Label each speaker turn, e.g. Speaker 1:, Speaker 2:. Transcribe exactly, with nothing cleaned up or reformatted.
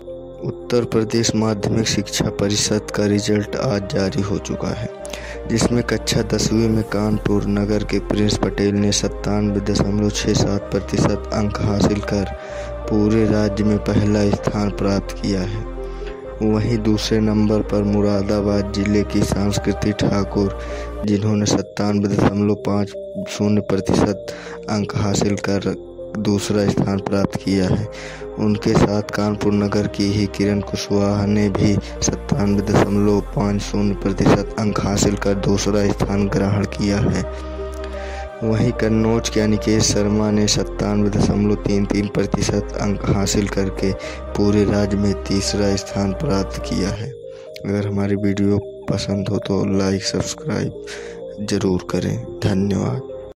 Speaker 1: उत्तर प्रदेश माध्यमिक शिक्षा परिषद का रिजल्ट आज जारी हो चुका है, जिसमें कक्षा दसवीं में कानपुर नगर के प्रिंस पटेल ने सत्तानवे दशमलव छः सात प्रतिशत अंक हासिल कर पूरे राज्य में पहला स्थान प्राप्त किया है। वहीं दूसरे नंबर पर मुरादाबाद जिले की संस्कृति ठाकुर, जिन्होंने सत्तानवे दशमलव पाँच शून्य प्रतिशत अंक हासिल कर दूसरा स्थान प्राप्त किया है। उनके साथ कानपुर नगर की ही किरण कुशवाहा ने भी सत्तानवे दशमलव पाँच शून्य प्रतिशत अंक हासिल कर दूसरा स्थान ग्रहण किया है। वहीं कन्नौज के अनिकेत शर्मा ने सत्तानवे दशमलव तीन तीन प्रतिशत अंक हासिल करके पूरे राज्य में तीसरा स्थान प्राप्त किया है। अगर हमारी वीडियो पसंद हो तो लाइक सब्सक्राइब ज़रूर करें। धन्यवाद।